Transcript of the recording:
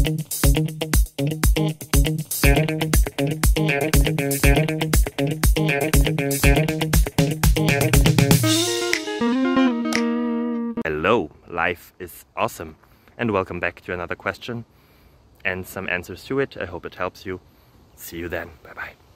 Hello, life is awesome, and welcome back to another question and some answers to it. I hope it helps you. See you then. Bye bye.